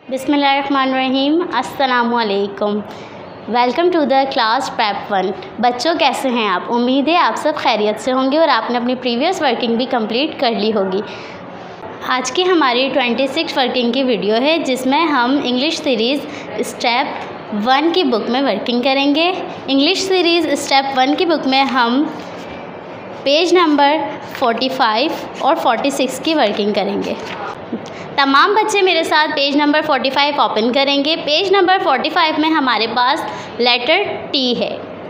बिस्मिल्लाहिर्रहमानिर्रहीम। अस्सलामुअलैकुम। Welcome to the class पैप 1। बच्चों, कैसे हैं आप? उम्मीद है आप सब खैरियत से होंगे और आपने अपनी प्रीवियस वर्किंग भी कंप्लीट कर ली होगी। आज की हमारी 26 वर्किंग की वीडियो है जिसमें हम इंग्लिश सीरीज़ स्टेप 1 की बुक में वर्किंग करेंगे। इंग्लिश सीरीज़ स्टेप 1 की बुक में हम पेज नंबर 45 और 46 की वर्किंग करेंगे। तमाम बच्चे मेरे साथ पेज नंबर 45 ओपन करेंगे। पेज नंबर 45 में हमारे पास लेटर टी है।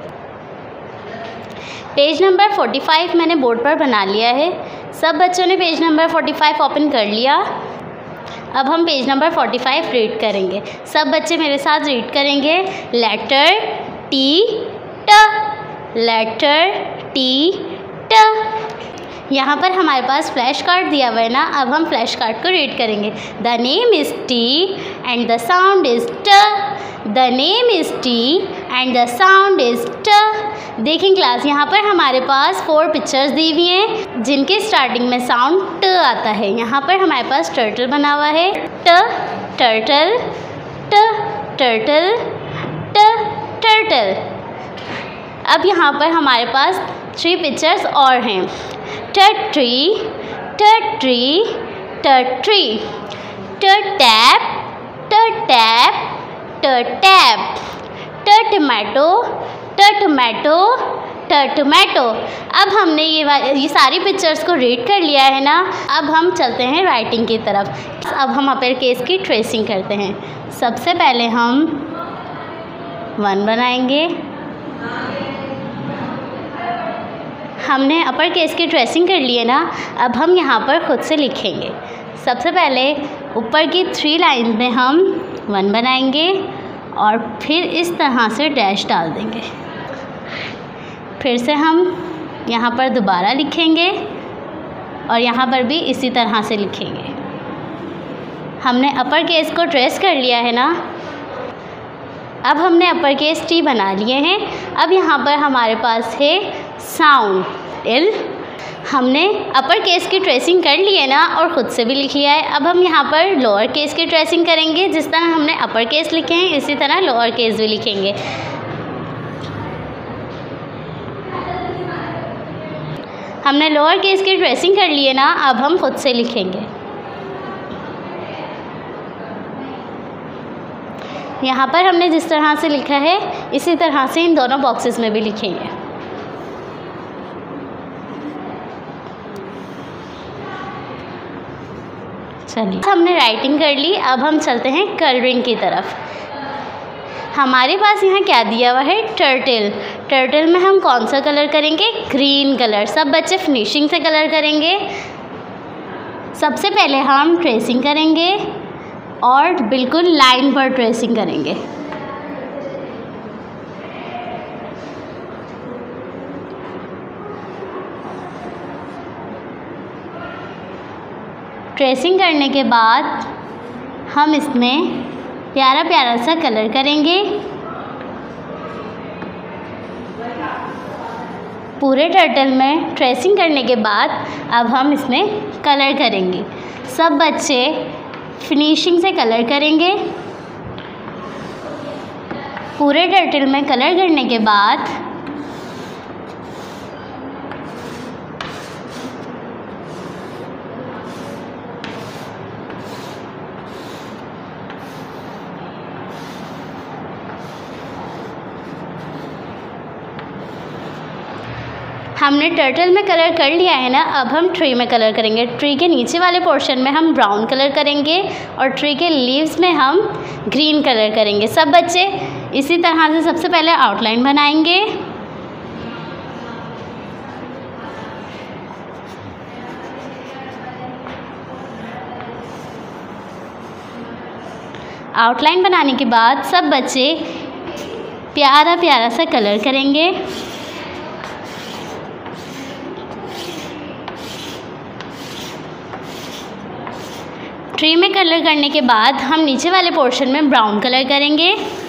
पेज नंबर 45 मैंने बोर्ड पर बना लिया है। सब बच्चों ने पेज नंबर 45 ओपन कर लिया। अब हम पेज नंबर 45 रीड करेंगे। सब बच्चे मेरे साथ रीड करेंगे। लेटर टी ट, लेटर टी ट। यहाँ पर हमारे पास फ्लैश कार्ड दिया हुआ है ना, अब हम फ्लैश कार्ड को रीड करेंगे। The name is T and the sound is ट। The name is T and the sound is ट। देखें क्लास, यहाँ पर हमारे पास 4 पिक्चर्स दी हुई हैं जिनके स्टार्टिंग में साउंड ट आता है। यहाँ पर हमारे पास टर्टल बना हुआ है। ट टर्टल, ट टर्टल, ट टर्टल। अब यहाँ पर हमारे पास 3 पिक्चर्स और हैं। Tree, tree, tree, tap, tap, tap, tomato, tomato, tomato. अब हमने ये सारी पिक्चर्स को रीड कर लिया है ना। अब हम चलते हैं राइटिंग की तरफ। अब हम अपर केस की ट्रेसिंग करते हैं। सबसे पहले हम 1 बनाएंगे। हमने अपर केस की ट्रेसिंग कर ली है ना। अब हम यहाँ पर खुद से लिखेंगे। सबसे पहले ऊपर की 3 लाइन में हम 1 बनाएंगे और फिर इस तरह से डैश डाल देंगे। फिर से हम यहाँ पर दोबारा लिखेंगे और यहाँ पर भी इसी तरह से लिखेंगे। हमने अपर केस को ट्रेस कर लिया है ना। अब हमने अपर केस टी बना लिए हैं। अब यहाँ पर हमारे पास है साउंड एल। हमने अपर केस की ट्रेसिंग कर ली है ना और ख़ुद से भी लिख लिया है। अब हम यहाँ पर लोअर केस की ट्रेसिंग करेंगे। जिस तरह हमने अपर केस लिखे हैं इसी तरह लोअर केस भी लिखेंगे। हमने लोअर केस की ट्रेसिंग कर ली है ना। अब हम खुद से लिखेंगे। यहाँ पर हमने जिस तरह से लिखा है इसी तरह से इन दोनों बॉक्सेस में भी लिखेंगे। चलिए, हमने राइटिंग कर ली। अब हम चलते हैं कलरिंग की तरफ। हमारे पास यहाँ क्या दिया हुआ है? टर्टल। टर्टल में हम कौन सा कलर करेंगे? Green colour. सब बच्चे फिनिशिंग से कलर करेंगे। सबसे पहले हम ट्रेसिंग करेंगे और बिल्कुल लाइन पर ट्रेसिंग करेंगे। ट्रेसिंग करने के बाद हम इसमें प्यारा प्यारा सा कलर करेंगे। पूरे टर्टल में ट्रेसिंग करने के बाद अब हम इसमें कलर करेंगे। सब बच्चे फिनिशिंग से कलर करेंगे। पूरे टर्टल में कलर करने के बाद हमने टर्टल में कलर कर लिया है ना। अब हम ट्री में कलर करेंगे। ट्री के नीचे वाले पोर्शन में हम ब्राउन कलर करेंगे और ट्री के लीव्स में हम ग्रीन कलर करेंगे। सब बच्चे इसी तरह से सबसे पहले आउटलाइन बनाएंगे। आउटलाइन बनाने के बाद सब बच्चे प्यारा प्यारा सा कलर करेंगे। ट्री में कलर करने के बाद हम नीचे वाले पोर्शन में ब्राउन कलर करेंगे।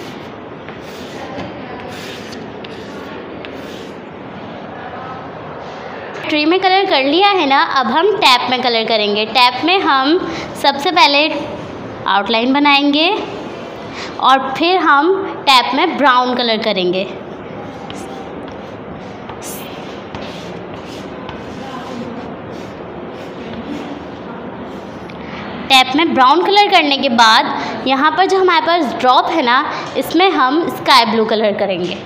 ट्री में कलर कर लिया है ना। अब हम टैप में कलर करेंगे। टैप में हम सबसे पहले आउटलाइन बनाएंगे और फिर हम टैप में ब्राउन कलर करेंगे। टैप में ब्राउन कलर करने के बाद यहाँ पर जो हमारे पास ड्रॉप है ना, इसमें हम स्काई ब्लू कलर करेंगे।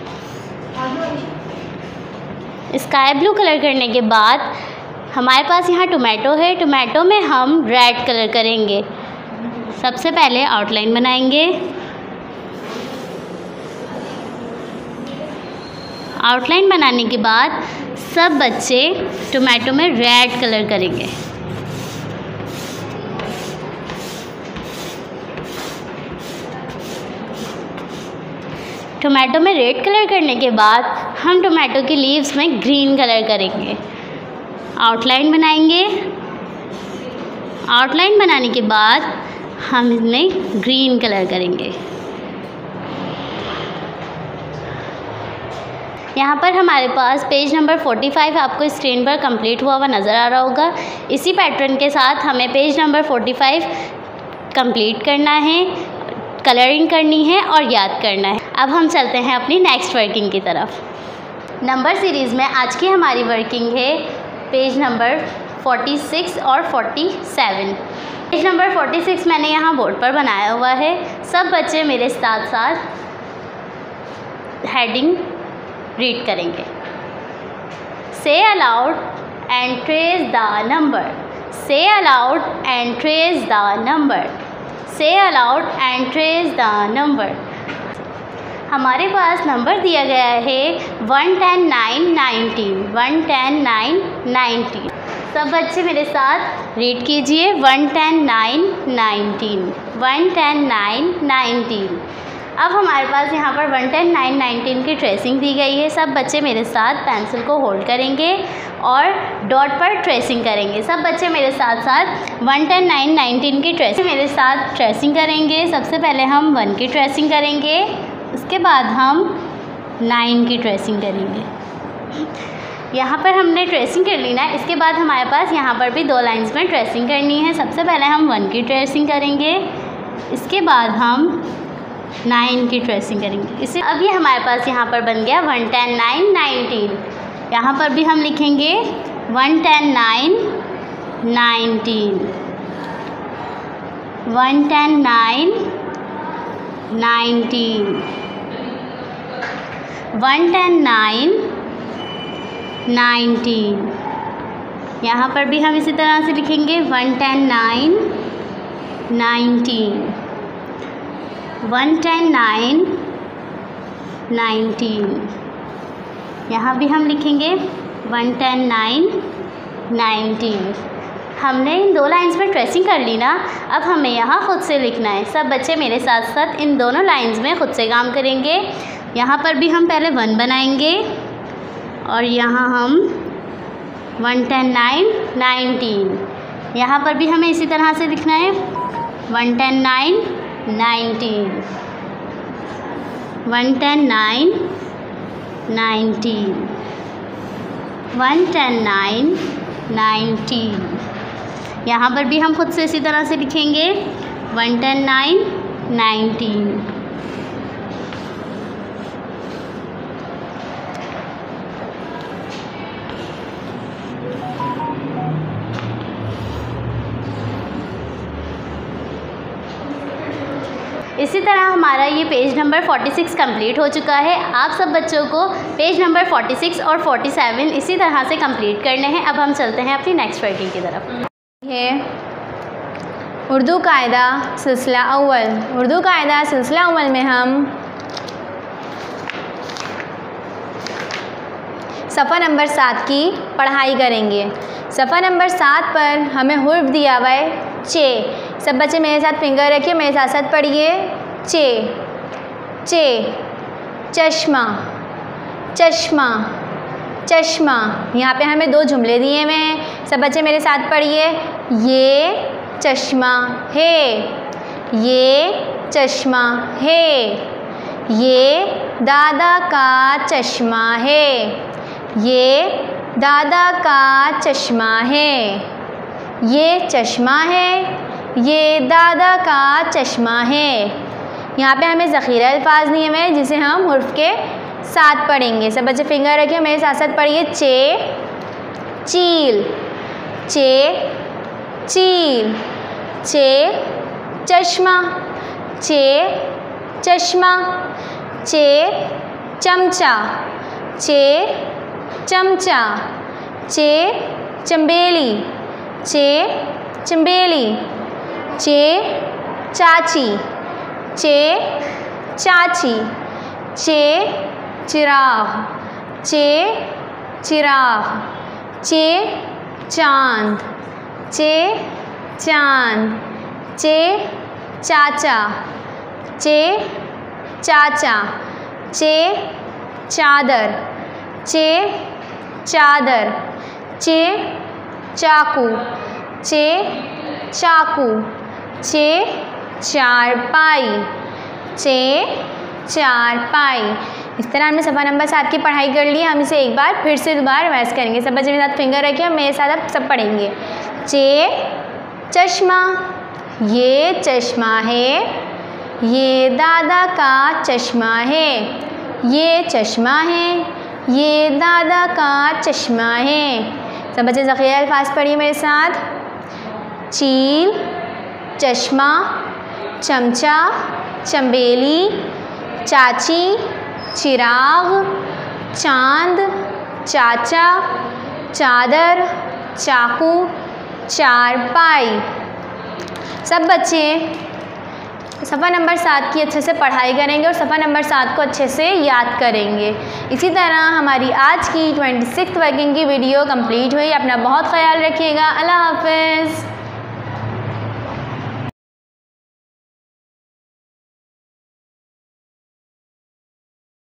स्काई ब्लू कलर करने के बाद हमारे पास यहाँ टोमेटो है, टोमेटो में हम रेड कलर करेंगे। सबसे पहले आउटलाइन बनाएंगे। आउटलाइन बनाने के बाद सब बच्चे टोमेटो में रेड कलर करेंगे। टोमेटो में रेड कलर करने के बाद हम टोमेटो की लीव्स में ग्रीन कलर करेंगे। आउटलाइन बनाएंगे। आउटलाइन बनाने के बाद हम इसमें ग्रीन कलर करेंगे। यहाँ पर हमारे पास पेज नंबर 45 आपको स्क्रीन पर कंप्लीट हुआ नज़र आ रहा होगा। इसी पैटर्न के साथ हमें पेज नंबर 45 कंप्लीट करना है, कलरिंग करनी है और याद करना है। अब हम चलते हैं अपनी नेक्स्ट वर्किंग की तरफ। नंबर सीरीज़ में आज की हमारी वर्किंग है पेज नंबर 46 और 47। पेज नंबर 46 मैंने यहाँ बोर्ड पर बनाया हुआ है। सब बच्चे मेरे साथ साथ हेडिंग रीड करेंगे। Say aloud and trace the number. Say aloud and trace the number. Say aloud and trace the number. हमारे पास नंबर दिया गया है 1, 10, 9, 19। 1, 10, 9, 19। सब बच्चे मेरे साथ रीड कीजिए। 1, 10, 9, 19। 1, 10, 9, 19। अब हमारे पास यहाँ पर 1, 10, 9, 19 की ट्रेसिंग दी गई है। सब बच्चे मेरे साथ पेंसिल को होल्ड करेंगे और डॉट पर ट्रेसिंग करेंगे। सब बच्चे मेरे साथ साथ 1, 10, 9, 19 की ट्रेसिंग मेरे साथ ट्रेसिंग करेंगे। सबसे पहले हम 1 की ट्रेसिंग करेंगे, उसके बाद हम 9 की ट्रेसिंग करेंगे। यहाँ पर हमने ट्रेसिंग कर ली ना, इसके बाद हमारे पास यहाँ पर भी 2 लाइंस में ट्रेसिंग करनी है। सबसे पहले हम 1 की ट्रेसिंग करेंगे, इसके बाद हम 9 की ट्रेसिंग करेंगे। इसे अब ये हमारे पास यहाँ पर बन गया 1, 10, 9, 19। यहाँ पर भी हम लिखेंगे 1, 10, 9, 19। 1, 10, 9, 19। 1, 10, 9, 19। यहाँ पर भी हम इसी तरह से लिखेंगे 1, 10, 9, 19। 1, 10, 9, 19। यहाँ भी हम लिखेंगे 1, 10, 9, 19। हमने इन 2 लाइंस में ट्रेसिंग कर ली ना, अब हमें यहाँ खुद से लिखना है। सब बच्चे मेरे साथ साथ इन दोनों लाइंस में खुद से काम करेंगे। यहाँ पर भी हम पहले 1 बनाएंगे और यहाँ हम 1, 10, 9, 19। यहाँ पर भी हमें इसी तरह से लिखना है 1, 10, 9, 19। 1, 10, 9, 19। 1, 10, 9, 19। यहाँ पर भी हम खुद से इसी तरह से लिखेंगे 1, 10, 9, 19। इसी तरह हमारा ये पेज नंबर 46 कंप्लीट हो चुका है। आप सब बच्चों को पेज नंबर 46 और 47 इसी तरह से कंप्लीट करने हैं। अब हम चलते हैं अपनी नेक्स्ट वर्किंग की तरफ। है उर्दू कायदा सिलसिला अव्वल। उर्दू कायदा सिलसिला अव्वल में हम सफ़ा नंबर 7 की पढ़ाई करेंगे। सफ़ा नंबर 7 पर हमें हुर्फ दिया हुआ है चे। सब बच्चे मेरे साथ फिंगर रखिए, मेरे साथ साथ पढ़िए। चे, चे। चश्मा, चश्मा, चश्मा। यहाँ पे हमें 2 जुमले दिए हुए हैं। सब बच्चे मेरे साथ पढ़िए। ये चश्मा है, ये चश्मा है। ये दादा का चश्मा है, ये दादा का चश्मा है। ये चश्मा है, ये दादा का चश्मा है। यहाँ पे हमें ज़ख़ीरा अल्फाज दिए हुए हैं जिसे हम हुर्फ के साथ पढ़ेंगे। सब बच्चे फिंगर रखिए, मेरे साथ साथ पढ़िए। चे चील, चे चील, चे चश्मा, चे चश्मा, चे चमचा, चे चमचा, चे चंबेली, चे चंबेली, चे चाची, चे चाची, चे चिराग, चे चिराग, चे चांद, चे चांद, चे चाचा, चे चाचा, चे चादर, चे चादर, चे चाकू, चे चाकू, चे चारपाई, चे चारपाई। इस तरह हमने सफ़ा नंबर 7 की पढ़ाई कर ली। हम इसे एक बार फिर से दोबारा रिवाइज करेंगे। सब बच्चे मेरे साथ फिंगर रखिए, मेरे साथ आप सब पढ़ेंगे। चे चश्मा, ये चश्मा है, ये दादा का चश्मा है, ये चश्मा है, ये दादा का चश्मा है। सब बच्चे ज़ख़ीरा अल्फाज पढ़िए मेरे साथ। चील, चश्मा, चमचा, चंबेली, चाची, चिराग, चांद, चाचा, चादर, चाकू, चारपाई। सब बच्चे सफ़ा नंबर 7 की अच्छे से पढ़ाई करेंगे और सफ़ा नंबर 7 को अच्छे से याद करेंगे। इसी तरह हमारी आज की 26th वर्किंग की वीडियो कंप्लीट हुई। अपना बहुत ख्याल रखिएगा। अल्लाह हाफ़िज़।